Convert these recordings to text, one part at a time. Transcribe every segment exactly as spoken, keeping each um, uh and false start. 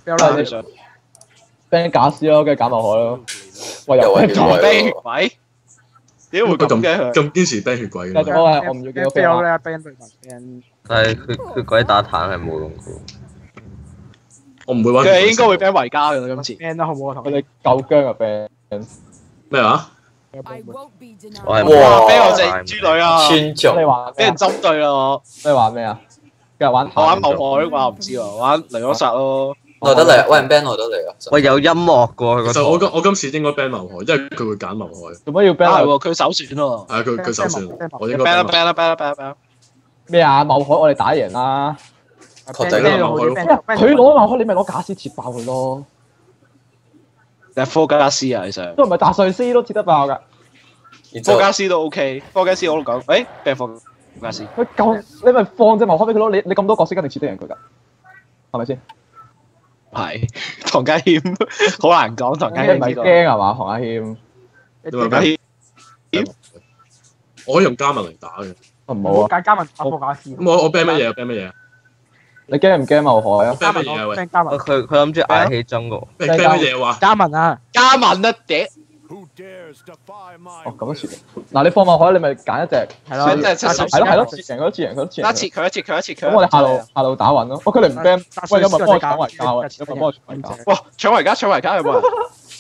，ban 假絲咯，跟住揀落海咯。喂，又 ban 咗 ban 血鬼，點會咁嘅？ 咁堅持 ban 血鬼嘅。 我係我唔要幾多 ban 啦 ban 對 ban。 但係佢血鬼打坦係冇用嘅。 我唔會揾。 佢係應該會 ban 維加嘅啦，今次。 ban 啦，好唔好啊？ 佢哋夠僵啊 ban。 咩話？ 我係哇 ban 我隻豬女啊！ 尊重。 你話俾人針對啦！ 你話咩啊？今日玩我玩某海啩，唔知喎，玩雷嗰殺咯。 我得嚟，喂 ban 我得嚟啊！喂，有音樂嘅其實我今我今次應該 ban 劉海，因為佢會揀劉海。 做乜要 ban 係喎，佢首選喎。 係佢佢首選，我應該 ban 啦 ban 啦 ban 啦 ban 啦 ban。 咩啊？某海我哋打贏啦。 確定啦，劉海。 佢攞某海，你咪攞假絲切爆佢咯。 你係科加斯啊？你想？ 都唔係達瑞斯都切得爆㗎。 科加斯都 OK，科加斯我都講，誒 ban 科加斯。 佢夠你咪放隻某海俾佢咯，你你咁多角色一定切得贏佢㗎，係咪先？ 係，唐家謙好難講，唐家謙唔係驚係嘛？唐家謙， 唐家謙， 我可以用加文嚟打嘅。 唔好啊！ 加加文打科加斯。 咁我我 ban 乜嘢？ban 乜嘢？ 你驚唔驚某海啊 ？ban 乜嘢啊？喂！ 佢佢諗住嗌起爭喎。 ban 乜嘢話？ 加文啊！ 加文啊！屌！ 哦，咁樣切。嗱，你放某海，你咪揀一隻。 係咯，即係七十。 係咯係咯，切贏佢都切贏佢都切贏。 一切佢一切佢一切佢。 咁我哋下路下路打穩咯。喂，佢哋唔 ban，喂，有冇幫我搶維交啊？有冇幫我搶維交？ 哇！搶維加搶維加有冇人？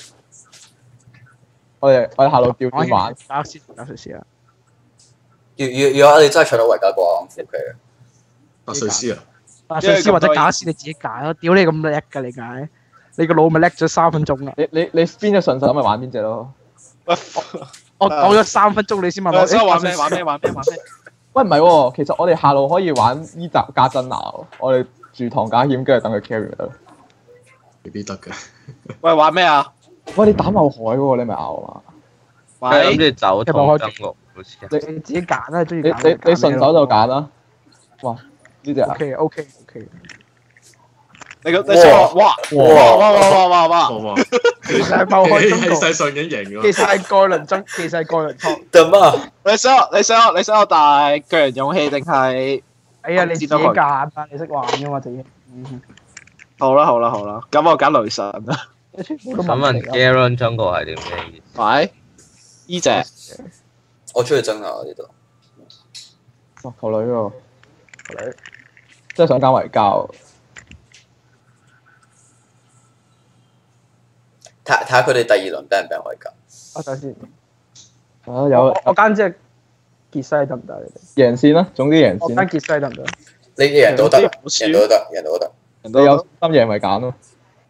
我哋我哋下路調轉玩。 打先打瑞士啊！ 如如如果我哋真係搶到維加嘅話，O K 嘅。 達瑞斯啊！ 達瑞斯或者假斯你自己揀咯。屌你咁叻㗎你解？你個腦咪叻咗三分鐘啊！ 你你你邊隻順手咪玩邊隻咯？ 喂， 我講咗三分鐘，你先問我。 想玩咩？玩咩？玩咩？玩咩？ 喂，唔係喎，其實我哋下路可以玩伊澤加真鬧，我哋住唐家謙，跟住等佢 carry 咪得咯。 未必得嘅。 喂，玩咩啊？ 喂，你打某海喎，你咪咬啊嘛？諗住走唐爭喎，好似。 你你自己揀啦，中意你你你順手就揀啦。哇！呢隻 O K O K O K。 你個你哇哇哇哇哇哇哇哇！ 其實係爆開中國，氣勢上已經贏咗。 其實係蓋倫爭，其實係蓋倫錯。 點啊？ 你想你想你想我大巨人勇氣定係？ 哎呀，你自己揀啊！你識玩㗎嘛？自己。 好啦好啦好啦，咁我揀雷神啦。 想問 Garen 中國係點嘅意思？ 喂，依隻。 我中意爭下呢度。 哇！球女喎，球女，真係想揀維交。 睇睇下佢哋第二輪 ban 唔 ban 維加。 我睇先。 啊有。 我揀隻傑西得唔得？你哋贏先啦，總之贏先。 我揀傑西得唔得？ 你贏到得，贏到得，贏到得。 你有心贏咪揀咯。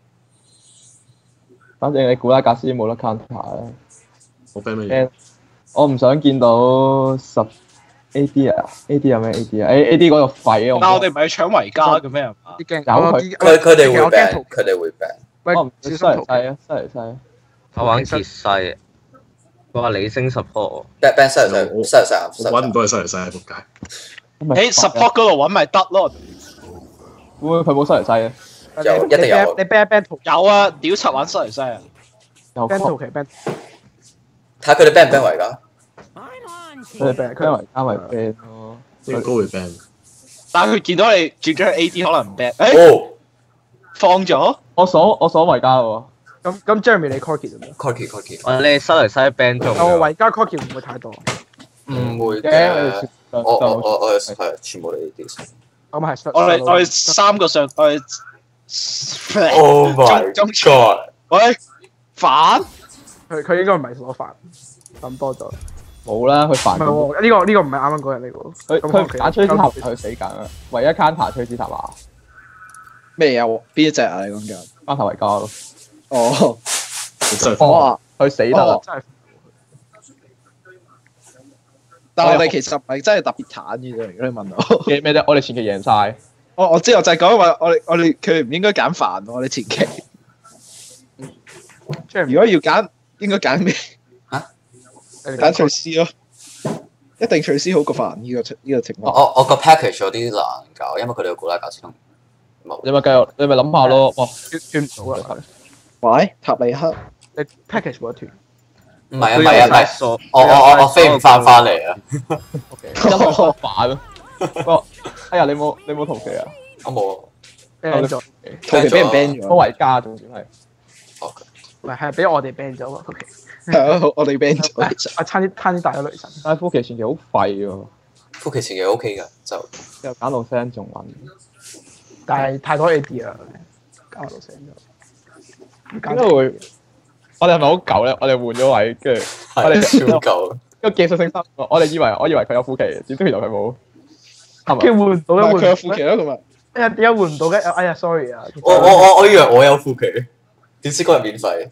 反正你古拉格斯冇得 counter 啦。 我 ban 乜嘢？ 我唔想見到十 A D 啊 ，A D 有咩 A D 啊？A A D 嗰個廢啊！ 但我哋唔係去搶維加嘅咩？ 啲驚有佢佢佢哋會 ban，佢哋會 ban。 我唔知西嚟西啊，西嚟西。 我玩傑西啊！我話理星 support。ban ban 西嚟西，西嚟西， 我揾唔到係西嚟西啊！仆街。 喺 support 嗰度揾咪得咯。 會唔會佢冇西嚟西啊？ 有一定有。 你 ban ban 圖有啊！屌柒玩西嚟西啊！ 有 ban 圖奇 ban。 睇下佢哋 ban 唔 ban 維加。 佢哋 ban，佢因為加埋 ban 咯。 應該會 ban。 但係佢見到你轉咗去 A D 可能唔 ban。 哦。 放咗？ 我鎖我鎖維加喎。 咁咁 Jeremy 你 Corky 做咩 ？Corky Corky。我你西嚟西 ban 中。 我維加 Corky 唔會太多。 唔會嘅。我我我我係全部你啲。 咁係。 我哋我哋三個上我哋。 Oh my god！ 喂，反？ 佢佢應該唔係攞飯，咁多咗。 冇啦，佢煩。 唔係喎，呢個呢個唔係啱啱嗰日嚟喎。 佢佢揀吹子塔佢死緊啊！唯一 counter 吹子塔啊！ 咩啊？邊一隻啊？你講緊 counter 維加咯。 哦。 哇！佢死得。 真係。 但係我哋其實唔係真係特別慘嘅啫。如果你問我。 嘅咩啫？我哋前期贏晒。 我我知，我就係講話我哋我哋佢唔應該揀煩喎。我哋前期。如果要揀，應該揀咩？ 嚇？ 揀翠絲咯，一定翠絲好過煩呢個呢個情況。 我我個 package 有啲難搞，因為佢哋有古拉格斯通。冇。 你咪繼續，你咪諗下咯。哇！ 轉唔到啦。 喂，塔利克， 你 package 冇得斷。 唔係啊唔係啊唔係，我我我我飛唔翻翻嚟啊。 O K。真係好煩咯。不過，哎呀，你冇你冇同期啊？ 我冇。 ban 咗， 同期俾人 ban 咗。 科維加仲要係。 唔係係俾我哋 ban 咗喎。O K。 係啊，我哋 ban 咗。 我差啲差啲大咗雷神。 但係科奇前期好廢喎。 科奇前期 O K 㗎，就又揀到聲仲穩。 但係太多 A D 啦，搞到聲咗。 點解會？我哋係咪好舊咧？我哋換咗位，跟住我哋超舊。 個技術性失，我哋以為我以為佢有副旗，點知原來佢冇。 佢換唔到咧， 佢有副旗咯咁啊！ 哎呀，點解換唔到嘅？哎呀 ，sorry 啊！ 我我我我以為我有副旗，點知嗰日免費。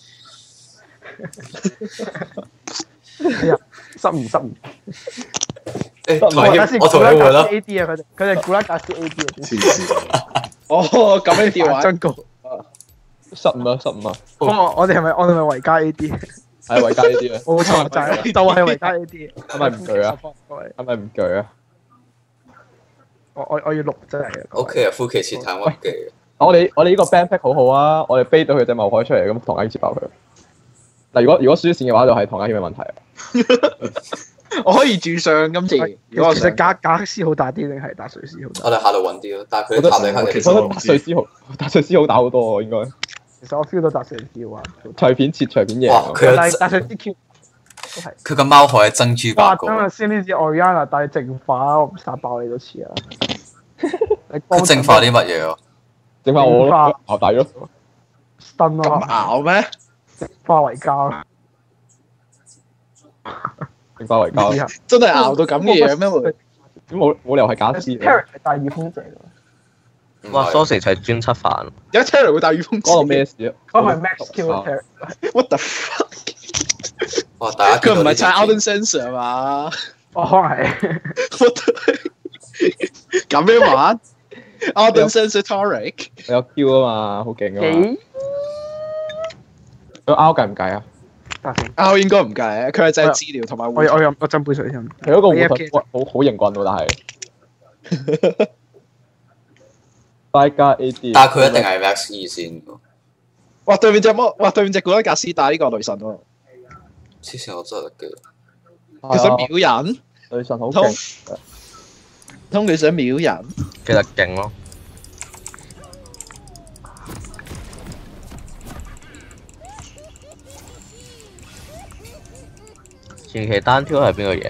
哎呀，失誤失誤。 誒，同埋我同你換啦。 A D 啊，佢哋佢哋古拉格斯 A D 啊。 黐線！ 哦，咁樣調啊！ 真高。 失誤啊！失誤啊！ 我我哋係咪我哋係咪維加 A D？ 係維加 A D 啊！ 冇錯，就係就係維加 A D。 係咪唔鋸啊？係咪唔鋸啊？ 我我我要錄真係。 O K 啊，夫騎切坦屈機。 我哋我哋呢個 band pick 好好啊！我哋飛到佢隻茂海出嚟，咁唐家謙接爆佢。嗱，如果如果輸線嘅話，就係唐家謙嘅問題啊！ 我可以住上今次。 其實格格斯好打啲定係達瑞斯好打？ 我哋下度穩啲咯，但係佢塔你係其實我覺得達瑞斯好，達瑞斯好打好多喎，應該。 其實我 feel 到達瑞斯啊， 隨便切隨便贏。 哇！佢有達瑞斯 Q 都係。 佢個貓海係珍珠八個。 哇！今日先呢隻 Oriana 帶淨化，我唔殺爆你都似啊！ 佢淨化啲乜嘢啊？ 淨化我咯，牛底咯。 stun 咯。 咁咬咩？ 化為膠。 淨化為膠。 真係熬到咁嘅樣咩？會？ 咁冇冇理由係假絲。 Terry 係帶御風者㗎。 哇 ！Sausage 係專七飯。 而家 Terry 會帶御風者。 嗰個咩事啊？ 嗰個係 Max Q 啊 Terry。What the fuck？ 哇！大家佢唔係踩 Outland Sensor 嘛？ 哦，可能係。 咁樣玩 ？Outland Sensor Toric。 你有 Q 啊嘛，好勁啊嘛。佢 R 計唔計啊？ R 應該唔計，佢係淨係治療同埋。 我我飲我斟杯水先。 佢嗰個護盾好好型棍喎，但係。加 A D。 但係佢一定係 Max E 先。 哇！對面隻魔，哇！對面隻古拉格斯帶呢個雷神喎。 黐線，我真係得嘅。 佢想秒人。 雷神好勁。 通佢想秒人。 其實勁咯。前期單挑係邊個贏？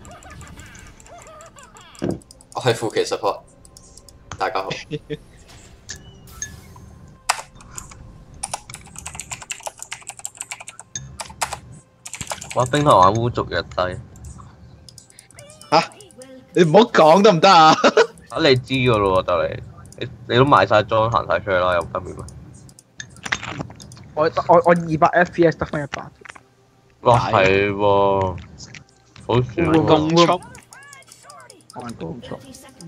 我係副騎 support。大家好。哇！冰糖玩污濁日低。 嚇！你唔好講得唔得啊？ 啊！你知噶咯喎，就你你你都賣晒裝行晒出去啦，有分別咩？ 我我我二百 F P S 得翻一百。 哇！係喎，好少喎。 咁速， 我係咁速。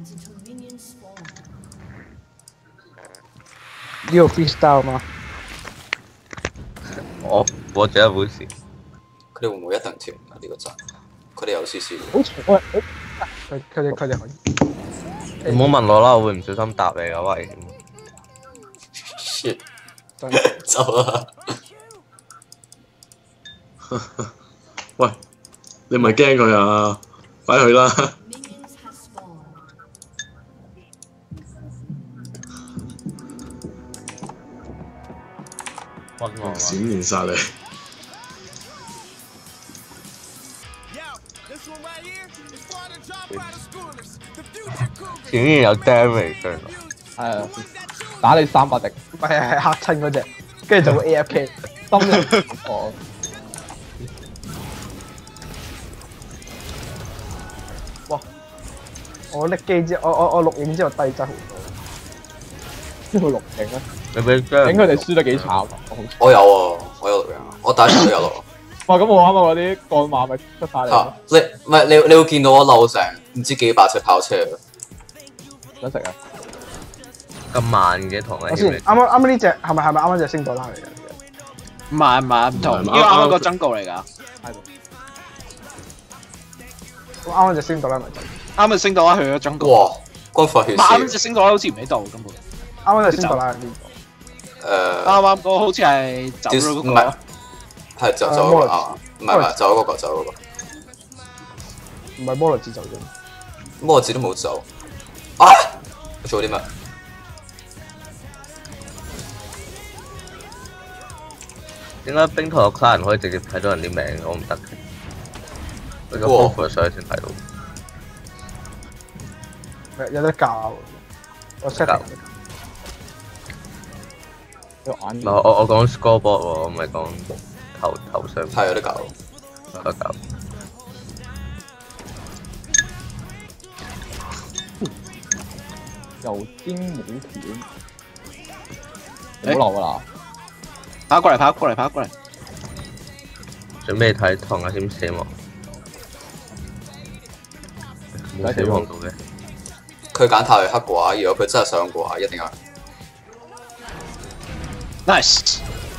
呢個 freestyle 嗎？ 我我只一回事。佢哋會唔會一定跳啊？呢個陣，佢哋有少少。 好長啊！ 佢佢哋佢哋可以。 你唔好問我啦，我會唔小心答你噶，危險。shit，走啦！ 喂，你唔係驚佢啊？快去啦！閃現殺你！ 顯然有 damage 㗎。 係啊，打你三百滴， 唔係係嚇親嗰隻，跟住就會 A F K，心靈哦。哇！我拎機之後，我我我錄影之後低質好多。邊個錄影啊？ 你俾影佢哋輸得幾慘？ 我有啊，我有錄影啊，我打場都有錄。 哇！咁我啱啱嗰啲幹馬咪出晒嚟。 嚇！你唔係你你會見到我漏成唔知幾百隻跑車嘅。 想食啊！ 咁慢嘅同你。 我先啱啱啱啱呢隻係咪係咪啱啱隻星朵拉嚟嘅？ 唔係唔係唔同，呢個啱啱個增告嚟㗎。 係。咁啱啱隻星朵拉咪就啱啱星朵拉去咗增告。 哇！軍閥血啱啱隻星朵拉好似唔喺度根本。 啱啱隻星朵拉喺邊度？ 誒。 啱啱嗰個好似係走咗嗰個。 係走走嗰個啊！唔係唔係，走嗰個走嗰個。 唔係摩羅茲走咗。 摩羅茲都冇走。啊！做啲乜？ 點解冰台個 client 可以直接睇到人啲名？我唔得嘅。你個 focus 上先睇到。 有得教，我 set 教。唔係我我講 scoreboard 喎，我唔係講頭頭上。 係有得教。 有得教。 油尖冇片，唔好落㗎啦！ 跑過嚟，跑過嚟，跑過嚟。 準備睇唐亞謙死亡。冇死亡到嘅。 佢揀太黑嘅話，如果佢真係想嘅話，一定係。 Nice。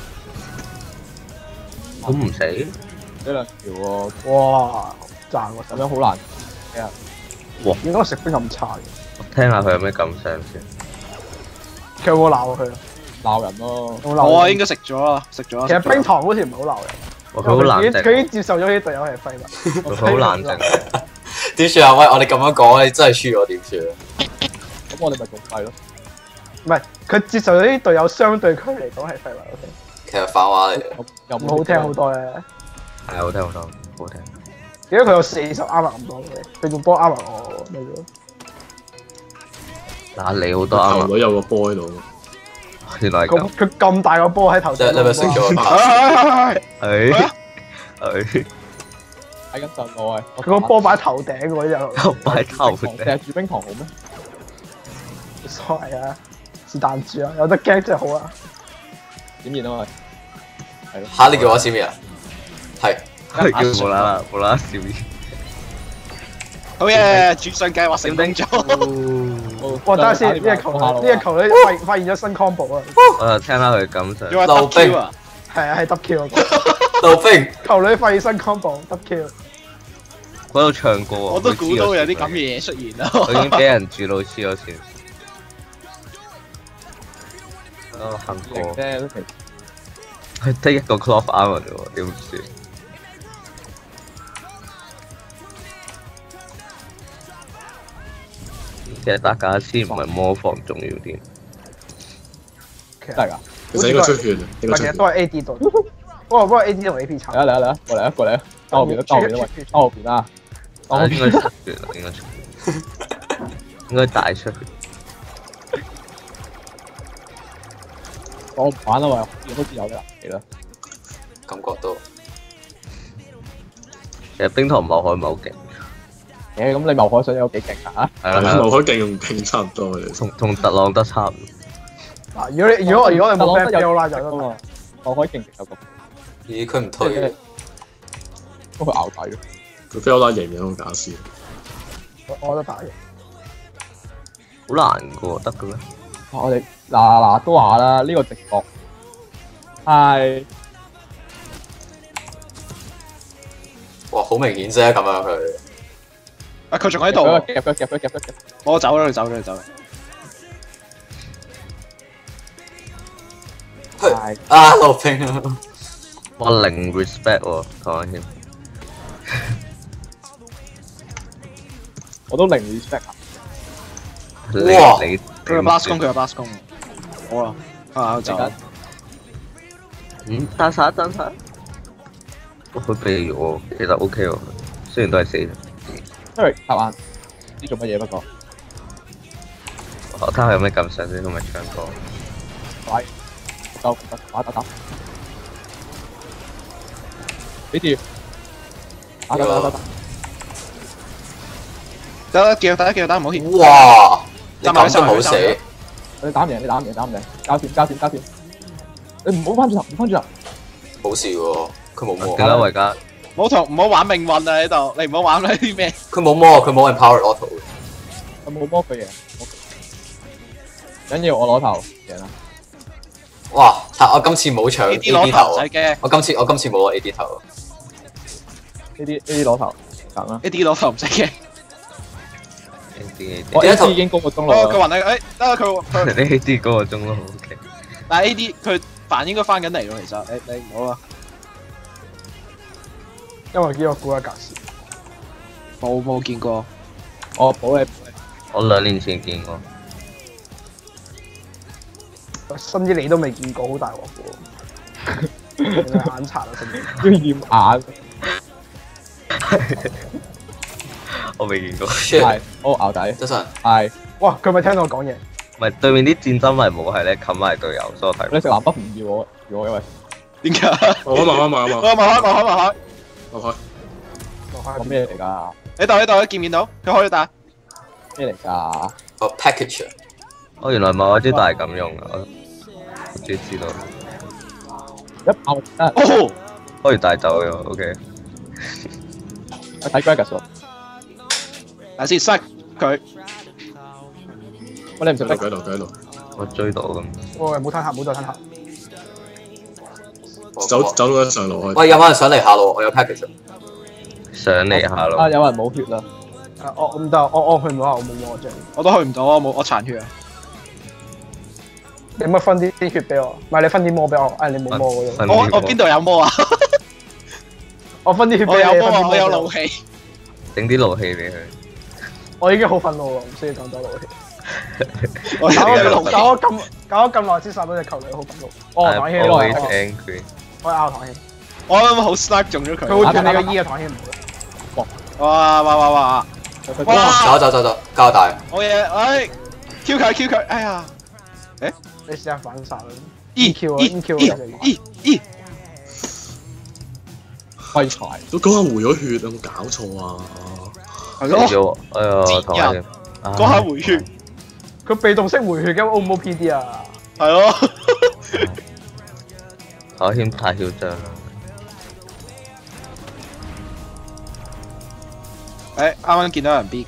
咁唔死？ 呢兩條喎， 哇！賺喎， 咁樣好難。係啊。 哇！ 點解食冰咁差嘅？ 我聽下佢有咩感想先。 佢有冇鬧佢啊？ 鬧人咯。 我啊應該食咗啦，食咗。 其實冰糖好似唔係好鬧人。 佢好冷靜。 佢已經接受咗啲隊友係廢物。 佢好冷靜。 點算啊？喂，我哋咁樣講，你真係輸咗點算啊？ 咁我哋咪仲廢咯。 唔係，佢接受咗啲隊友相對佢嚟講係廢物。O K。 其實反話嚟嘅。 又唔好聽好多咧。 係好聽好多，好聽。 點解佢有四十啱啊咁多嘅？佢仲多啱啊我咩咗？ 嗱，你好多啱啊！ 頭女有個波喺度。 原來咁佢咁大個波喺頭上。 你咪食咗啊？ 係係。 睇緊陣我係。 佢個波擺頭頂喎就。 擺頭頂。 成日住冰糖好咩？ 所謂啊，是但住啊，有得驚真係好啊！ 點燃啊嘛？係咯。 嚇！你叫我閃面啊？係。 係叫無啦啦無啦啦閃面。 好嘢！轉上計劃成功咗。 哇！等下先，呢個球呢個球咧發發現咗新 combo 啊！ 我就聽下佢感想。 溜冰啊！ 係啊，係 W Q。 溜冰。 球女發現新 combo W Q。 嗰度唱歌啊！ 我都估到有啲咁嘅嘢出現啦。 我已經俾人住到黐咗線。啊，行過。 啫都其佢得一個 cloth armor 啫喎，點算？其實打假先唔係魔防重要啲。 真係㗎。 其實應該出血，應該出血。 其實都係 A D 度。不過不過 A D 同 A P 差。 嚟啊嚟啊嚟啊！過嚟啊過嚟啊！兜後邊兜後邊啊！兜後邊啊！ 我應該出血啦，應該出血。應該大出血。 我唔玩啦喂，好似有啦，嚟啦。 感覺到。 其實冰糖謀海唔係好勁。 誒咁你謀海想有幾勁啊？ 係啦， 謀海勁同勁差唔多嘅。 同同特朗德差唔多。 嗱，如果你如果如果你冇 back 拉就得啦。 謀海勁有個。 咦？佢唔退嘅。 不過佢咬底咯。 佢飛拉贏唔贏個假先。 我我覺得打贏。 好難噶喎，得嘅咩？ 我哋嗱嗱都話啦，呢個直覺係哇，好明顯啫咁樣佢。 啊！佢仲喺度。 夾佢夾佢夾佢夾。 我走啦，佢走啦，佢走啦。 係啊，溜冰啊！ 哇，零 respect 喎，唐亞謙。 我都零 respect 啊！ 哇！ 佢有 blast 攻，佢有 blast 攻。好啦，啊走。 嗯，單殺單殺。佢避我，其實 OK 喎，雖然都係死嘅。 Eric 答案，唔知做乜嘢不過。 我睇下有咩感想先，咁咪唱歌。 喂，夠打打打。俾住。打打打打打。 得得叫，得叫，得唔好協。 哇！你咁都冇死。 你打唔贏，你打唔贏，打唔贏。交戰交戰交戰。你唔好翻轉頭，唔翻轉頭。 冇事喎，佢冇魔。 點解維嘉？ 唔好同唔好玩命運啊！喺度，你唔好玩呢啲咩？ 佢冇魔，佢冇 empower auto。 佢冇魔佢贏。緊要我攞頭贏啦！ 哇！我今次冇搶 A D 頭， 唔使驚。 我今次我今次冇攞 A D 頭。 呢啲呢啲攞頭揀啦。 A D 攞頭唔使驚。 我 A D 已經高個鐘啦。 佢暈你，誒得啦佢佢。 你 A D 嗰個鐘咯 ，OK。 但係 A D 佢飯應該翻緊嚟咯，其實你你唔好啦。 因為呢個估一格時。 冇冇見過。 我補你。 我兩年前見過。 甚至你都未見過，好大鑊嘅喎。 眼刷啊， 要驗眼。 我未見過。 係，好牛仔。 得神。 係。 哇！佢咪聽到我講嘢？ 唔係對面啲戰爭迷冇係咧冚埋隊友，所以我睇。 你食藍筆唔要我，要我因為點解？ 我開埋開埋開埋。 我開開開開。 我開。 講咩嚟㗎？ 喺度喺度，見唔見到？佢開咗打。 咩嚟㗎？ 哦 package。 哦，原來某一啲都係咁用啊！我終於知道。 一爆得。 哦。 可以帶走嘅 ，OK。 我睇 Gragas 喎。 等先，塞佢。 喂，你唔食得？ 喺度喺度。 我追到咁。 喂，冇吞下，冇再吞下。 走走到一上路開。 喂，有冇人上嚟下路？我有 package。 上嚟下路。 啊！有人冇血啦。 啊！我唔得，我我去唔到啊！我冇魔杖。 我都去唔到，我冇我殘血啊！ 你乜分啲啲血俾我？唔係你分啲魔俾我。誒，你冇魔嗰度。 我我邊度有魔啊？ 我分啲血俾我你。 有魔啊！我有怒氣。 整啲怒氣俾佢。 我已經好憤怒啦，唔需要咁多怒氣。 我有怒氣。 搞咗咁搞咗咁耐先殺到隻球女，好憤怒。哦，唐希我來。我拗唐希。 我啱啱好 snipe 中咗佢。 佢會斷你個 E 啊，唐希唔好。 哇哇哇哇！哇！走走走走，交大。好嘢，哎 ！Q 佢 Q 佢，哎呀！誒， 你試下反殺啦。 E Q 啊 E Q E 啊 E E。 廢柴。 都嗰下回咗血，有冇搞錯啊？ 係咯。 哎呀，唐希。 嗰下回血。 佢被動式回血嘅 O 唔 O P D 啊？ 係咯。 唐希太囂張啦。 誒，啱啱見到有人 B 緊，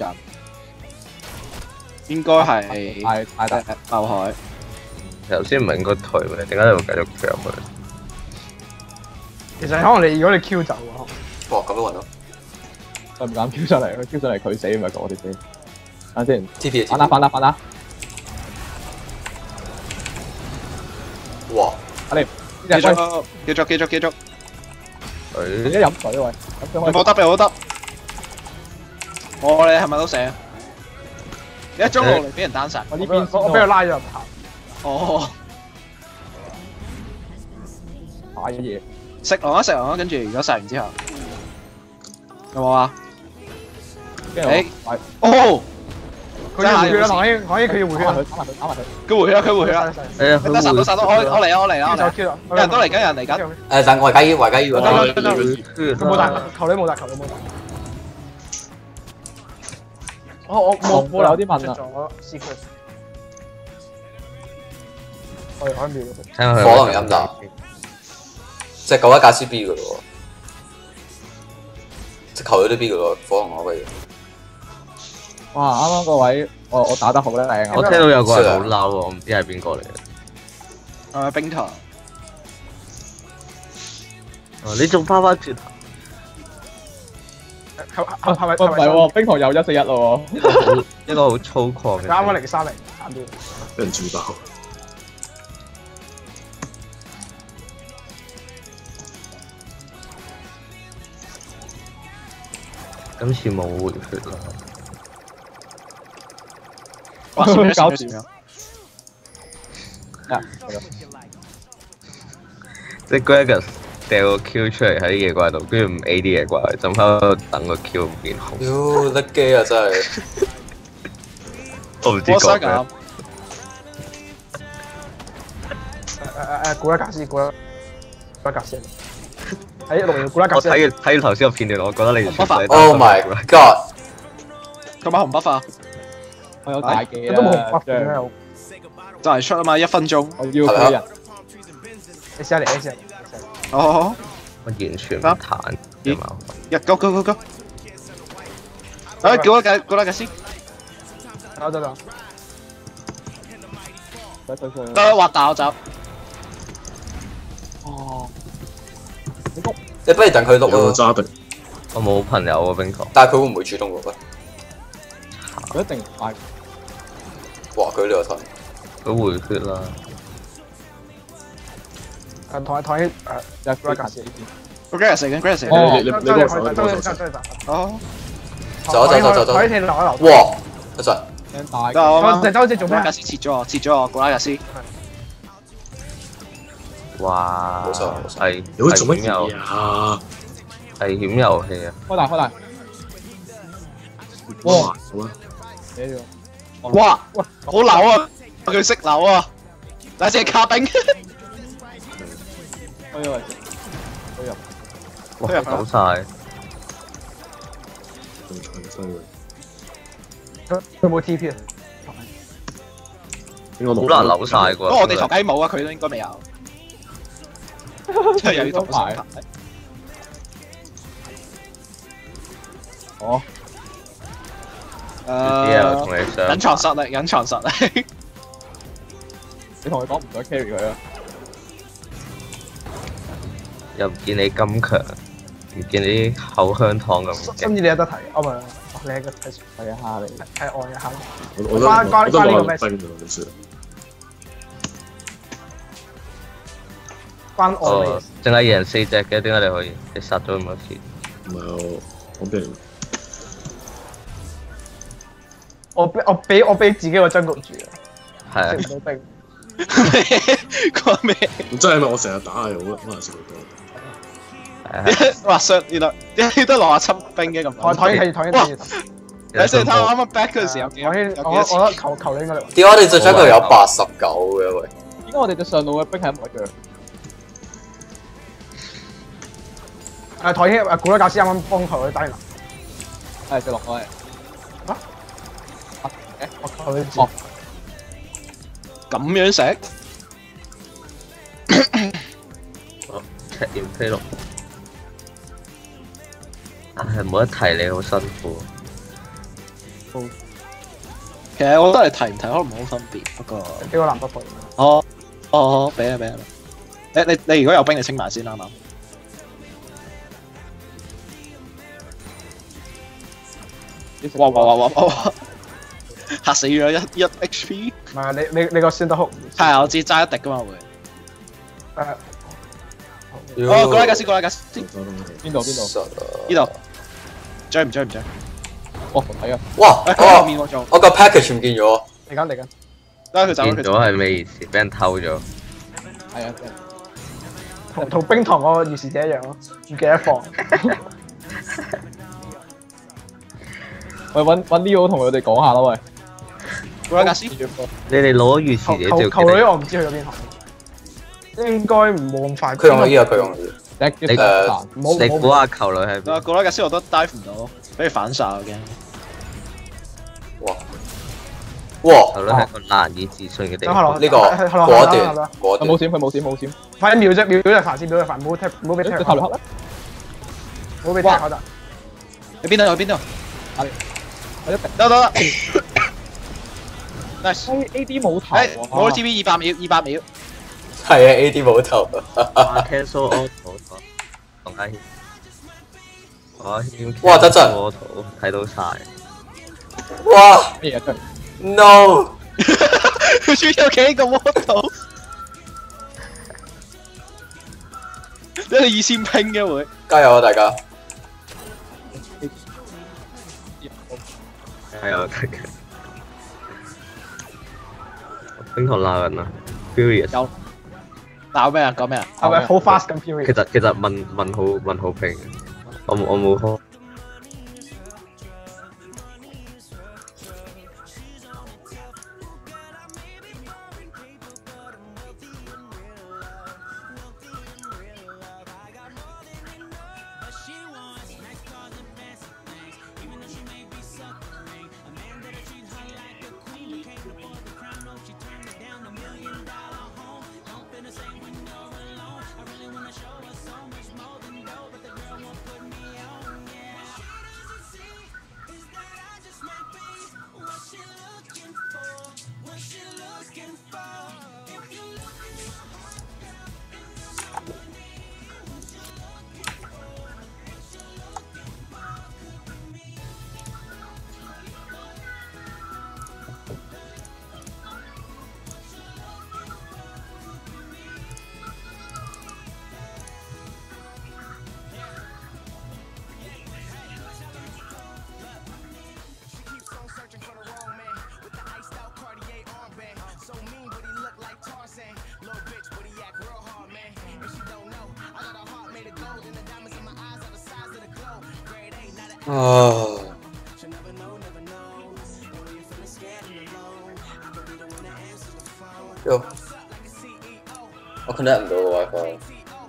應該係係係得爆海。 頭先唔係應該退咩？點解你會繼續退入去？ 其實可能你如果你 Q 走啊， 哇，咁都揾到。 佢唔敢 Q 上嚟，佢 Q 上嚟佢死咪我哋先。等先。 T P 反打反打反打。 哇！ 你繼續繼續繼續繼續。 佢一飲水喂，飲水可以。 冇得有冇得。我哋係咪都死啊？你一中路嚟俾人單殺， 我呢邊我俾佢拉咗入塔。 哦， 買嘅嘢。 食狼啊食狼啊，跟住如果殺完之後，有冇啊？誒，哦， 佢要回血啦，唐希，唐希佢要回血啊！ 打埋佢，打埋佢。 佢回血啦，佢回血啦。 哎呀， 得殺到殺到，我我嚟啊，我嚟啊，我嚟。有人都嚟緊，有人嚟緊。誒，等我而家要，而家要。 佢冇大，球女冇大，球女冇大。我我冇冇有啲問啊。 我哋開秒。 火龍飲酒。隻狗一架 C B 噶咯喎，隻球女都 B 噶咯，火龍我不如。 哇！啱啱個位，我我打得好靚啊！ 我聽到有個人好嬲喎，我唔知係邊個嚟嘅。 誒，冰糖。 哦，你仲翻返轉頭？ 係係咪？ 唔係喎，冰糖又一四一咯喎。 一個好粗獷嘅。 啱啱零三零，啱啲。 俾人自爆。 今次冇回血啦。 哇！搞掂啊！ 啊， 即係 Gragas 掉個 Q 出嚟喺啲野怪度，跟住唔 A 啲野怪，就喺度等個 Q 唔見紅。 妖，甩機啊！真係。 我唔知講咩。 誒誒誒，古拉格斯，古拉古拉格斯。喺龍源古拉格斯。 我睇完睇完頭先個片段，我覺得你。 Oh my god！ 今晚紅筆化。 我有大技啊！ 都冇紅筆嘅咩？ 就係出啊嘛，一分鐘。 我要佢人。 你試下嚟，你試下嚟。 哦。 我完全唔彈。 咦？一go go go go！誒，叫我計，叫我計先。 走走走。 得滑大我走。 哦。 你不如等佢錄咯。 揸定。 我冇朋友喎冰球。 但係佢會唔會主動錄咧？ 佢一定快。 哇！佢呢個台。 佢回血啦。 誒，同同誒有 Gragas 先。 Gragas 緊 Gragas 緊。 你你你幫手，你幫手。 哦。走走走走走。 可以停留一留。 哇！一陣。 大。 就就好似做咩？ 格斯切咗我，切咗我，古拉格斯。 哇！ 冇錯冇錯係你會做乜危險遊嘢啊？ 危險遊戲啊！ 開大開大， 哇！好啊！ 寫咗。 哇！好扭啊！佢識扭啊！但係只卡冰。 開咗位置，開入。 哇！走晒。 咁長衰嘅， 佢佢冇 T P 啊！ 應該冇。 好難扭晒啩。 不過我哋頭雞冇啊，佢都應該未有。即係有啲同牌。 哦。 誒， 同你上隱藏實力，隱藏實力。 你同佢講唔想 carry 佢啊！ 又唔見你咁強，唔見你口香糖咁勁。 甚至你有得睇，哦唔係，你係個睇睇一下你。 睇按一下咯。 我我都關關我都關呢個咩話冰㗎啦，你説。 關按哦，淨係贏四隻嘅，點解你可以？你殺咗咁多次？ 唔係我我俾人我俾我俾我俾自己個真局住啊！ 係啊食，唔到冰。 講咩？ 真係因為我成日打係好可能食到多。 係啊， 哇！上原來點解得六十七冰嘅咁？ 台台已睇台已哇！ 睇。 你先睇我啱啱 back 嗰陣時有幾有台已我幾多錢？ 我覺得球球你應該嚟。 點解我哋隻 jungle 有八十九嘅喂？ 點解我哋隻上路嘅兵係一模一樣？ 誒台已誒古拉教師啱啱幫球佢打完啦。 係隻落開。 啊？誒我球你知。 哦。 咁樣食？ 哦，赤焰飛龍。但係冇得提你好辛苦。 其實我覺得你提唔提可能冇分別，不過俾個藍不配。 哦哦，俾啊俾啊！你你你如果有兵，你清埋先啦，啱啱？哇哇哇哇哇！嚇死咗一一 H P。 唔係你你你個先得好。 係啊，我知揸一滴噶嘛會。 誒。 哦，過嚟架先，過嚟架先。 邊度邊度？ 呢度。追唔追唔追？ 哦，睇啊！ 哇！ 誒，佢後面我做。 我個 package 唔見咗。 嚟緊嚟緊。 得佢走， 見咗佢走。 係咩意思？俾人偷咗。 係啊， 同同冰糖嗰個預示者一樣咯，唔記得放。 喂，揾揾 Leo 同佢哋講下啦，喂。 過嚟架先。 你哋攞預球示者球球女我唔知去咗邊行，應該唔冇咁快。 佢用呢個，佢用呢你誒冇你估下球女係邊？ 啊，過嚟架先我都 dive 唔到，俾佢反殺我驚。 哇！哇！ 球女係個難以置信嘅地方。 等下落呢個果斷果斷。 佢冇閃，佢冇閃，冇閃。 快啲秒啫，秒秒就煩先，秒就煩，唔好踢，唔好俾踢。 你塔雷克咧？ 唔好俾踢我得。 你邊度？去邊度？ 我一定。 得得得。nice。 A D 冇頭誒，冇 T V 二百秒，二百秒。 係啊 ，A D 冇頭。 哇 cancel auto 同阿軒，我軒哇得真 auto 睇到晒。 哇咩嘢出嚟？ ！No！ 佢輸有幾個 model？你哋二線拼嘅會。 加油啊大家！ 係啊，得嘅。冰糖鬧人啊 ，Furious。 有。鬧咩啊？講咩啊？ 係咪好 fast 咁 furious？ 其實其實問問好問好拼嘅，我冇我冇開。 啊！喲，我 connect 唔到個 WiFi。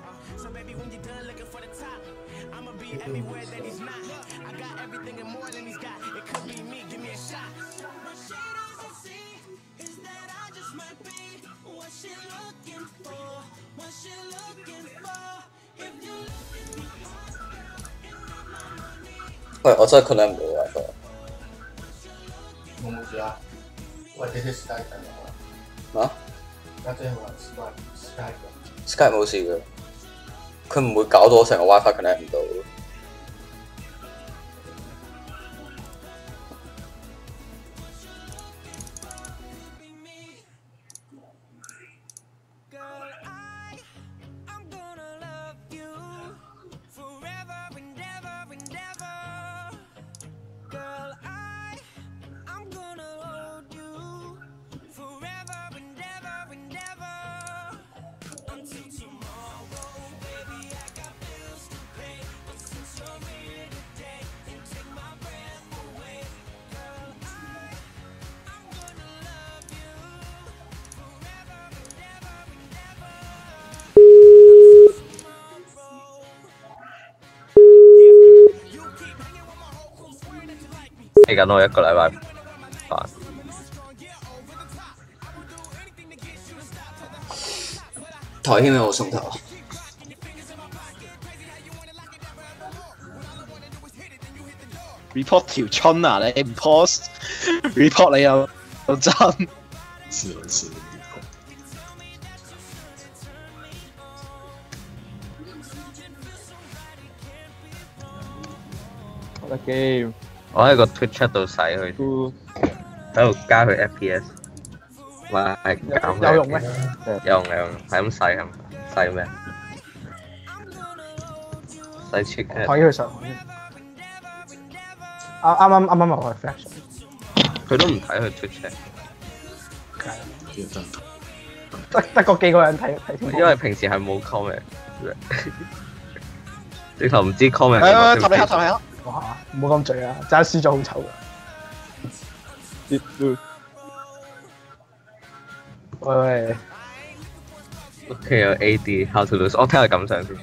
喂，我真係 connect 唔到 WiFi。 冇冇事啊？喂，你啲 Skype 緊我啊？ 家姐話 Skype Skype Skype 冇事嘅，佢唔會搞到我成個 WiFi connect 唔到。 嚟緊我一個禮拜飯。 台謙有冇送頭？ report 條春啊！你唔 post report 你又又真。 黐撚線 report。 我嘅 game。 我喺個 Twitch 度洗佢，喺度加佢 F P S， 話係減有用咩？ 有用有用，係咁洗係洗咩？洗 check。 台佢上。啱啱啱啱啱落去 flash。 佢都唔睇佢 Twitch。 得得個幾個人睇睇。 因為平時係冇 comment， 直頭唔知 comment。 誒，塔你克塔你克。 哇！唔好咁醉啊！真係輸咗好醜㗎。喂喂。 OK 有 A D，how to lose？ 我聽下感想先。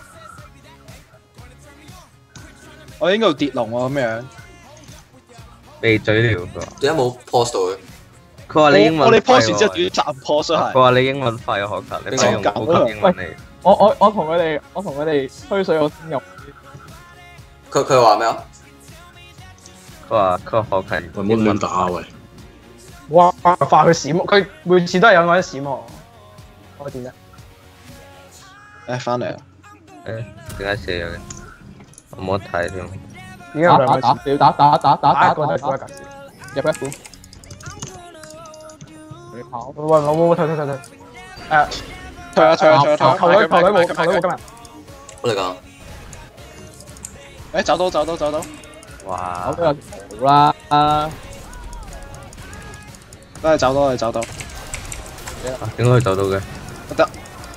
我應該要跌龍喎咁樣。 被嘴了佢話。 點解冇 post 到嘅？ 佢話你英文。 我哋 post 完之後短暫 post 係。 佢話你英文廢可勤，你快用高級英文嚟。 我我我同佢哋我同佢哋吹水，我先入。 佢佢話咩啊？ 佢話佢話可勤。 喂，唔好亂打喂！ 哇！快佢閃，佢每次都係有個人閃喎。我點啫？ 誒，翻嚟啦！ 誒，點解寫咗嘅？我冇得睇添。 點解兩個打要打打打打打一個就係一格入一款。你跑。 喂，我冇退退退退。誒， 退啊退啊退啊退啊！ 頭女頭女冇頭女冇今日。 我嚟講。 誒，走到走到走到。 哇！ 我都有好啦。 都係走到，係走到。 點解佢走到嘅？ 得。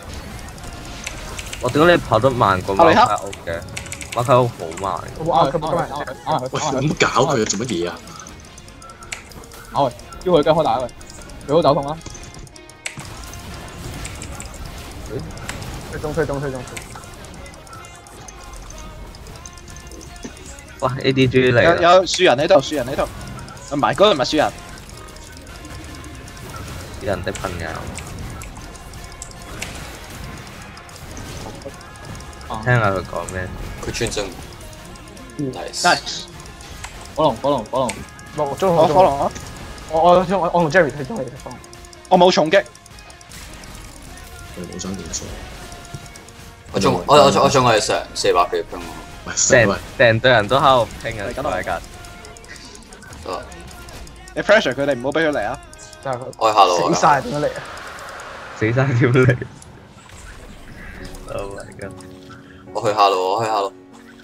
我點解你跑得慢過馬卡屋嘅？馬卡屋好慢。 哇！佢今日。 喂，唔好搞佢啊！做乜嘢啊？ 打佢，叫佢跟開打佢，佢好走痛啦。 推中推中推中。 哇 ！A D G 嚟。 有有樹人喺度，樹人喺度。唔係，嗰度唔係樹人。 人的朋友。聽下佢講咩？ 佢穿針。nice。 nice。 火龍火龍火龍。 落中我火龍啊！ 我我我我同 Jerry 睇中你嘅方。 我冇重擊。 我冇爭點數。 我中我我我中係成四百幾分喎。 成成隊人都喺度拼啊！大家。 得。 你 pressure 佢哋，唔好俾佢嚟啊！ 我下路。 死晒點樣嚟啊？ 死晒點嚟 ？Oh my god！ 我去下路，我去下路。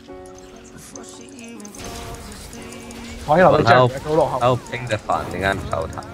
我喺樓底好落後。 喺度拼隻飯，點解唔手彈？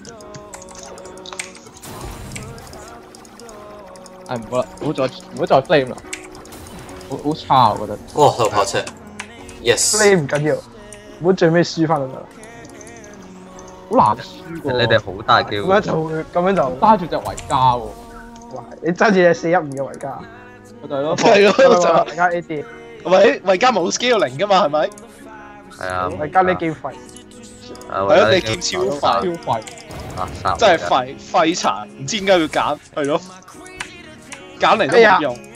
唉，唔好啦，唔好再唔好再 flame 啦，好好差我覺得。 哇！頭跑車。 Yes。 你唔緊要，唔好最尾輸翻就得啦。 好難輸喎。 你哋好大機咁會。 樣就會，咁樣就揸住隻維加喎。 哇！你揸住隻四一五嘅維加， 咪就係咯。 係咯，就維加 A D， 喂，維加冇 scaling 噶嘛，係咪？ 係啊。 維加呢機廢， 係係咯，你劍超超快， 廢。 垃圾。 真係廢廢殘，唔知點解要揀，係咯，揀嚟都哎呀冇用。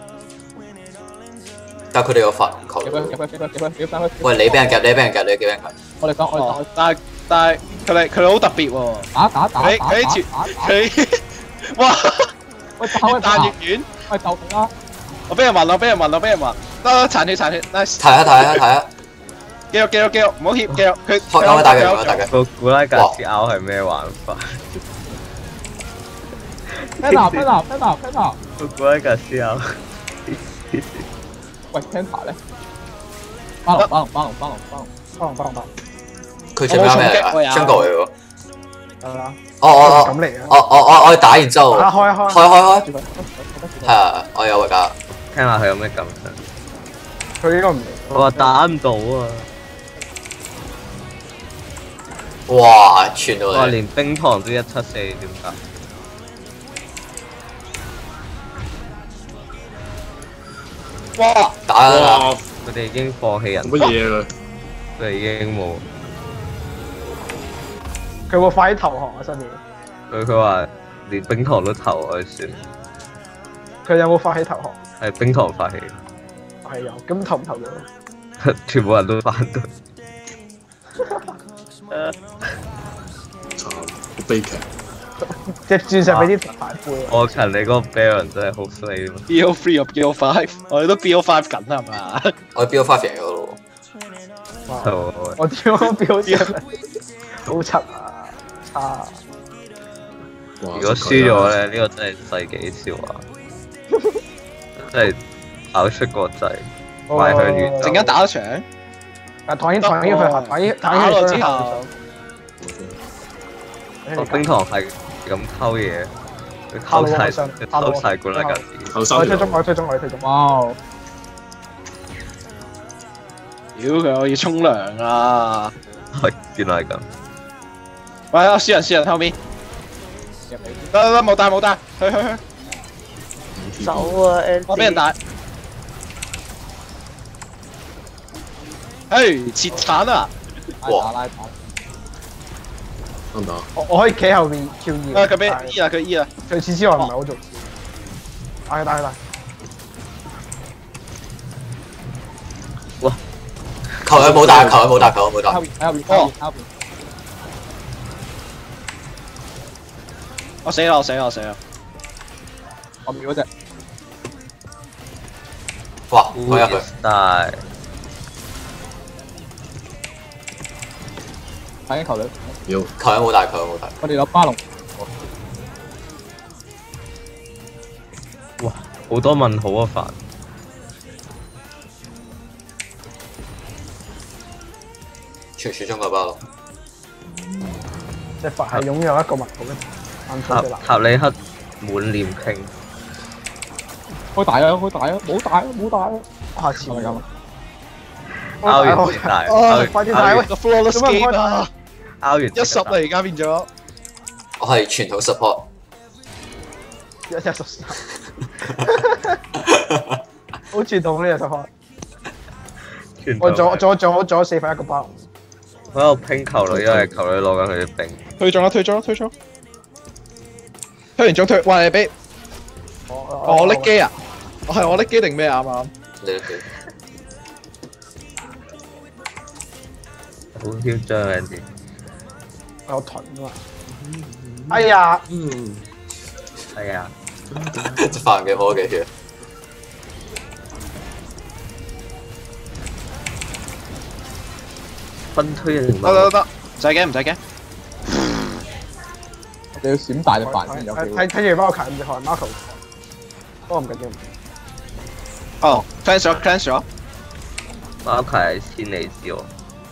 但係佢哋有發球。 夾佢夾佢夾佢夾佢夾佢。 喂，你俾人夾，你俾人夾，你俾人夾。 我哋講我哋哦，但係但係佢哋佢哋好特別喎。 打打打佢打佢條打打。 佢哇， 喂打越彈越遠。 喂就佢啦。 我俾人暈，我俾人暈，我俾人暈。得殘血殘血 ，nice。 睇下睇下睇下。 肌肉肌肉肌肉，唔好怯肌肉。佢有冇大嘅？有冇大嘅？ 個古拉格斯拗係咩玩法？ Panda Panda Panda Panda。 個古拉格斯拗。 喂 Panda 咧？巴龍巴龍巴龍巴龍巴龍。 幫唔幫唔幫？ 佢做咩咩嚟啊？張國嚟喎。 係啦。 哦哦哦。 咁嚟嘅。 我我我我打完之後。 打開開。 開開開。係啊，我有維加。 聽下佢有咩感想。 佢應該唔嚟。 我話打唔到啊！ 哇，串到你！ 我連冰糖都一七四，點解？ 哇！ 打啦！ 佢哋已經放棄人。 乜嘢啦？ 佢哋已經冇。 佢會快啲投降啊！新年。 佢佢話連冰糖都投我算。 佢有冇發起投降？ 係冰糖發起。 係有，咁投唔投咗？ 全部人都反對。 慘，好悲劇。 隻鑽石俾啲大杯。 我勤你嗰個 Baron 真係好衰啊 B O three 入 B O five， 我哋都 B O five 緊係嘛？ 我 B O five 贏咗咯。 我屌表姐，好柒啊！差。 如果輸咗咧，呢、這個真係世紀笑話，真係跑出國際，邁向宇宙。 陣間打一場。 啊！唐英唐英佢下唐英唐英打落之後。 冰糖係咁偷嘢，佢偷晒佢偷晒罐啦架子。 我推中我推中我推中。 哇！ 屌佢我要沖涼啊！ 係原來係咁。 喂，我輸人輸人後面。得得得，冇帶冇帶，去去去。 走啊 ！Andy 我俾人帶。嘿，切鏟啊！ 哇！拉打。 得唔得？ 我我可以企後邊 Q 二。 啊！佢俾 E 啦，佢 E 啦。 除此之外唔係好做。打佢打佢打。 哇！ 球佢冇打，球佢冇打，球佢冇打。 後邊喺後邊喺後邊。 我死啦！我死啦！我死啦！ 我秒嗰隻。 哇！我入去。 大。 睇緊球隊。 要。 球佢冇打，球佢冇打。 我哋有巴龍。 哇！好多問號啊，煩。 傳説中嘅巴龍。 隻佛係擁有一個物好嘅。 塔塔里克滿臉拼， 開大啊！開大啊！冇大啊！冇大啊！ 下次係咪咁啊？ 拗完先大， 哦，快啲大喂！ 個 flawless game 啊！ 拗完一十啦，而家變咗。 我係傳統 support。 一一十三。好傳統呢個 support。我左左左左四分一個包。 我喺度拼球女，因為球女攞緊佢啲兵。 退中啦！退中啦！退中！推完中退，喂你俾。哦，我拎機啊！我係我拎機定咩啊？啱啱。 你拎機。 好囂張啊！Andy。 有盾啊嘛。哎呀！ 嗯。 係啊。 隻飯幾好嘅血。 分推人。 得得得，唔使驚唔使驚。 我哋要閃大隻飯先有機會。 睇睇住幫我近住看 Marco。不過唔緊要。 哦 ，cleanse 咗 cleanse 咗。 包括係千里之外。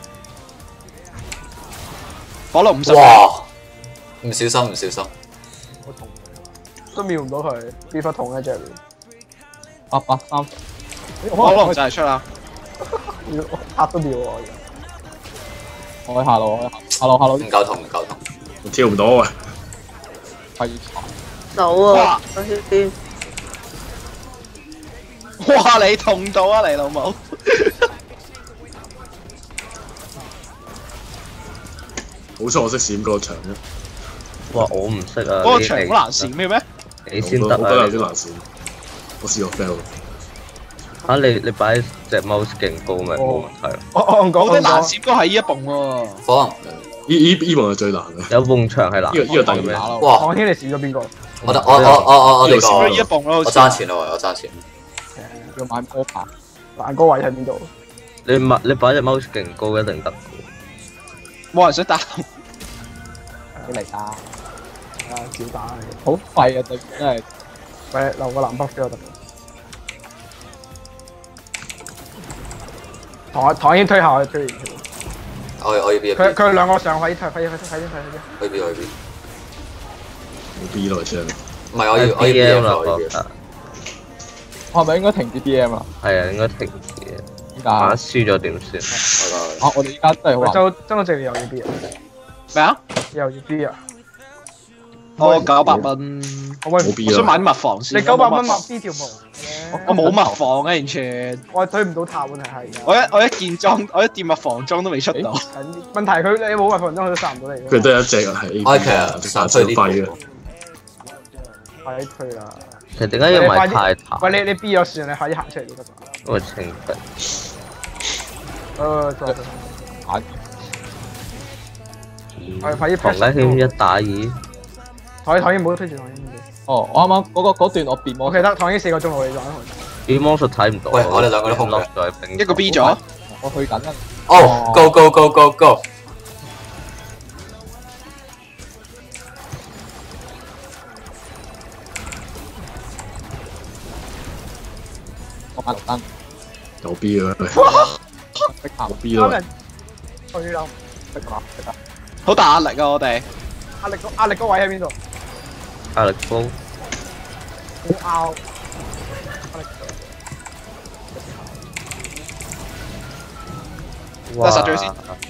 火爐五十。 哇！唔小心唔小心。 好痛。都瞄唔到佢，邊忽痛咧 Jerry？ 八八三。 火爐就係出啦。 嚇都秒我而開下路，開下路，下路唔夠痛唔夠痛。 我跳唔到啊！ 廢走啊！嗰啲啲哇！你痛到啊，你老母！ 好彩我識閃嗰個牆啫。 哇！我唔識啊。 嗰個場好難閃嘅咩？ 你先得我都有啊！ 啲難閃，我試過 fail。 嚇你你擺隻 mouse 勁高咪冇問題咯。 我我講我覺得難閃嗰係呢一埲喎。 可能依依依部係最難嘅。 有埲牆係難。 呢個呢個第二咩？ 名。 哇！ 唐天你試咗邊個？ 我我我我我我哋閃咗呢一個埲咯。 我爭錢咯，我爭錢。 要買波牌， 難嗰位喺邊度？ 你買你擺隻 mouse 勁高一定得嘅。 冇人想打。 你嚟打， 啊，照打嘅。 好廢啊！對，真係喂，留個藍北俾我得。唐唐英推下我推完。 我我要 B 佢佢兩個上位推，快啲快啲快啲快啲！ 我要 B 我要 B。 冇 B 咯，真係。 唔係我要我要 B B M 啦， 我要我 B。 覺得我係咪應該停止 B M 啊？ 係啊，應該停止。 點萬一解？ 輸咗點算？ 啊！我哋依家真係喂， 好難。 周周到正又要 B 啊？ 咩啊？ 又要 B 啊？ 我九百蚊。 可唔可以冇 B 我想買啊！ 啲蜜房先。 你九百蚊買我冇蜜 B 條毛？ 我冇蜜房啊，完全。 我係推唔到塔問題係。 我一我一件裝，我一件蜜房裝都未出到。 問題佢你冇辦法裝，佢都殺唔到你。 佢得一隻係 A B 我其實啊， 想最推啲廢嘅。 快啲推啦！ 其實點解要買泰坦？ 喂，你你 B 咗算，你快啲行出嚟都得㗎。 因為清敵。 誒，再玩係快啲唐家軒一打二。 唐唐英唔好推住唐英嘅。 哦，我啱啱嗰個嗰段我變魔我記得唐英四個鐘我哋玩。 變魔術睇唔到。 喂我哋兩個都空嘅落咗喺冰。 一個 B 咗。 我去緊啦。 哦，go go go go go！ 我買綠燈， 有 B 嘅。 逼下冇 B 咯。 推啦！ 逼下逼下。 好大壓力啊！我哋。 壓力個壓力個位喺邊度？ 壓力高。 好拗。 哇！ 殺咗先。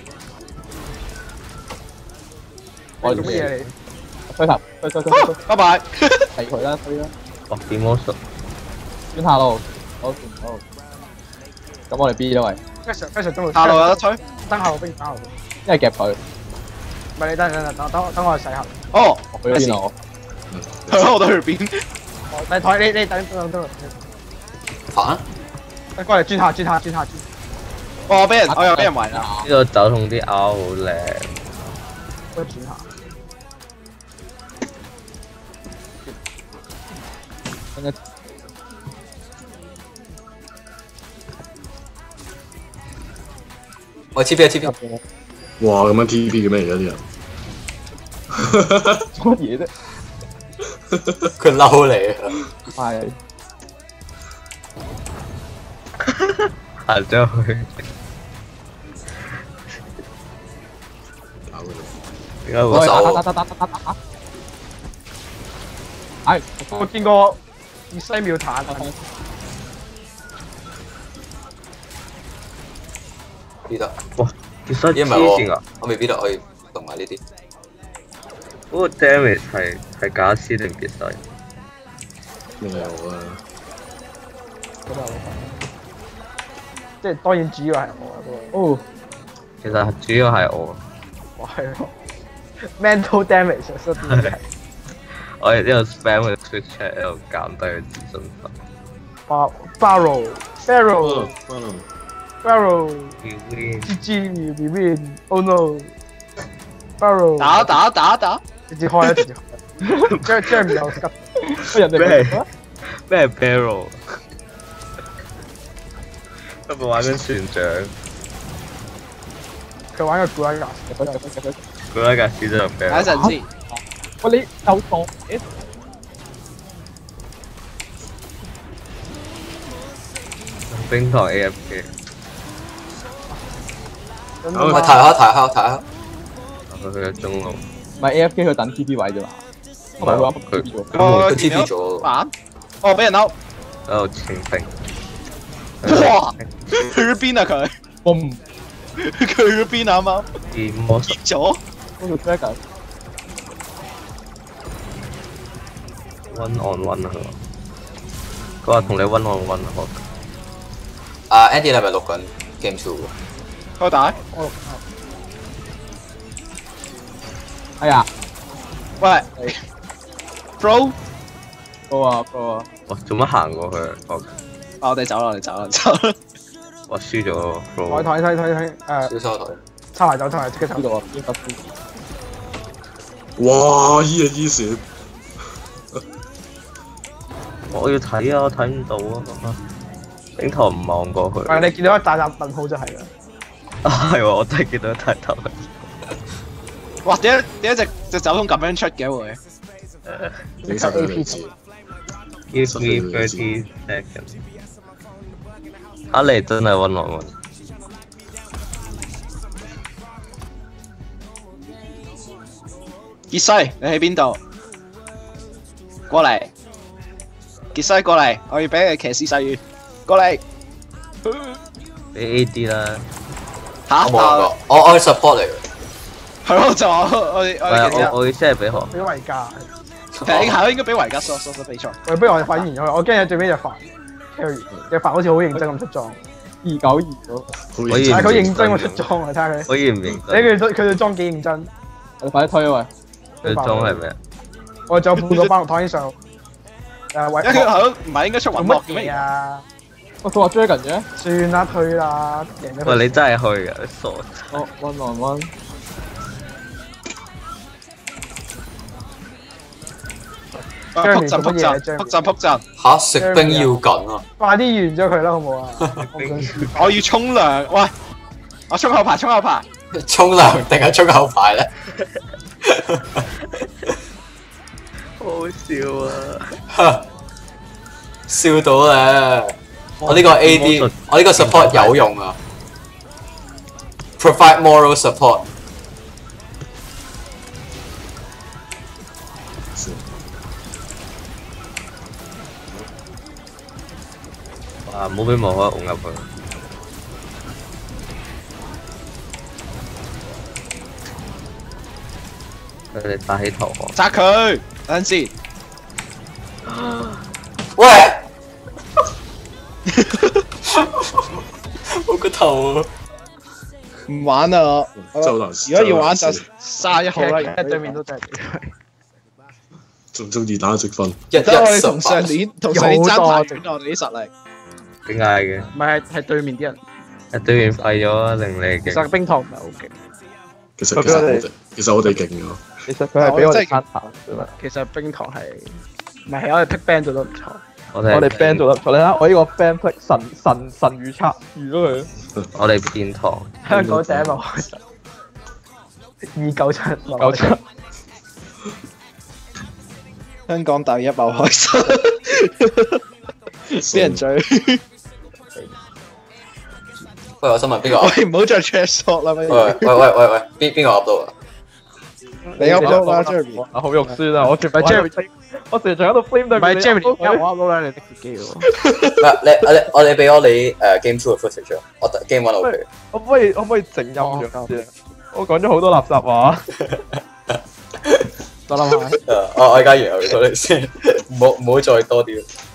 我做乜嘢嚟？ 推頭，推推推推推， 拜拜。 提佢啦，推啦， 哇！變魔術。 轉下路，好轉好。咁我哋 B 啦喂， 非常非常中路。 下路有得推。 等下路，不如等下路。 一係夾佢， 唔係你等等等等等等我洗下。 哦， 我去咗邊啊我？ 係咯，我都去邊？ 但係台你你等等等。 反。 你過嚟轉下轉下轉下轉。 我俾人，我又俾人圍啦。 呢個酒桶啲 R 好靚。 我轉下。 等一我 T P 啊 T P。 哇！咁樣 T P 嘅咩而家啲人？ 做乜嘢啫？ 佢嬲你啊！ 係。 行咗去。點解會打走打打打打打打打。係。 我見過二西秒彈啊！ B 得。 哇！其實咦唔係黐線㗎， 我未 B 得，我要動埋呢啲。 嗰個 damage 係係假絲定別細？ 咩有啊？ 咁啊，即係當然主要係我啊，不過哦， 其實主要係我， 我係咯 mental damage 失啲嘅。 我係呢度 spam 嘅 Twitch chat 喺度減低佢自信心。 巴 barrel barrel 翻啦！ barrel You win G G we win oh no barrel 打打打打。 直接開啊直接開，將將唔有急。 喂人哋咩咩 barrel？佢咪玩緊船長， 佢玩個古拉格， 佢佢佢佢， 佢一架屎就等一 barrel。 陣先。 喂你又錯嘅， 冰糖 A F K， 咁喂，睇下睇下睇下。 佢去咗中路， 唔係 A F K 佢等 T P 位啫嘛，唔係佢佢 T P 喎。 我佢 T P 咗。 玩。哦，俾人嬲。 喺度清冰。 哇！去咗邊啊佢？ 嘣！佢嗰邊啱啱見魔術跌咗。 嗰個 dragon。 one on one 啊佢話，佢話同你 one on one 啊我。 啊 Andy 你係咪錄緊 Game Two 開大。 我哎呀， 喂 ，Bro， 高啊高啊！ 哇做乜行過去啊？我啊我哋走啦，我哋走啦，走啦。 哇輸咗睇 bro。 睇睇睇睇誒， 小收台。 抄埋走，抄埋即刻走呢。度啊，呢個哇！依啊依閃， 我要睇啊，我睇唔到啊。冰堂唔望過去。 係你見到一大沓問號就係啦。 啊係喎，我真係見到一大頭。 哇！點解點解隻隻走通咁樣出嘅會？ 影晒佢兩字。 Give me thirty seconds。啊你真係 one on one。 傑西，你喺邊度？過嚟。傑西過嚟，我要俾你騎士細語。過嚟。 俾 A D 啦。 嚇！ 我冇諗過，我我係 support 嚟嘅。 係咯，就話我我我唔係哋我我意思係俾何。 俾維加， 係係應該俾維加索索索比賽。 喂，不如我哋發言咗，我驚喺最尾隻凡 carry，隻凡好似好認真咁出裝， 二九二嗰可以但係佢認真喎出裝啊，睇下佢， 可以唔認睇真？ 佢佢對裝幾認真。 我哋快啲推啊喂！ 佢裝係咩啊？ 我仲有半個班台以上，誒維因為佢係咯，唔係應該出做雲幕嘅咩？ 乜嘢啊？ 喂，佢話 dragon 嘅， 算啦，退啦，贏咗佢。 喂你真係去㗎，你傻！ 哦 one on one。 啊撲陣撲陣撲陣撲陣！ 嚇食冰要緊啊！ 快啲完咗佢啦，好唔好啊？我唔想輸我要沖涼，喂！我沖後排，沖後排。 沖涼定係沖後排咧？ 好笑啊！ 笑到咧！我呢個 A D，我呢個 support 有用啊 ！Provide moral support。 哇！唔好俾無可拱入去。佢哋發起投降。 殺佢！等陣先。 喂！我個頭啊！ 唔玩啦我。 周難如果要玩就卅一號啦。 其實對面都真係仲中意打積分， 一一即係我哋同十八上年同上年爭太遠我哋啲實力。 點解嘅？ 唔係係對面啲人， 一對面廢咗，令你勁。 其實冰糖唔係好勁。 其實其實我哋其實我哋勁㗎。 其實佢係俾我哋攤下啫嘛。 其實冰糖係唔係我哋 pick band 做得唔錯。 我哋我哋 band 做得唔錯，你睇我呢個 band pick 神神神預測預咗佢。 我哋變堂。 香港第一幕開十，二九七九七。 香港第一爆開心，俾人追。 喂，我想問邊個？ 喂，唔好再 trash talk 啦，不喂如。 喂喂喂喂，邊邊個 up 到啊？ 你 up 到啦，Jeremy。 啊，好肉酸啊！我全部 Jeremy，我成日仲喺度 flame 對唔係 Jeremy， 我而家我 upload 啦，你的自己喎。 唔係你我哋我哋俾我你誒 game two 嘅 footage 啊，我 game one OK。 可唔可以可唔可以靜音咗先？我講咗好多垃圾話。 得啦嘛。 誒，我我而家完咗你先，唔好唔好再多啲。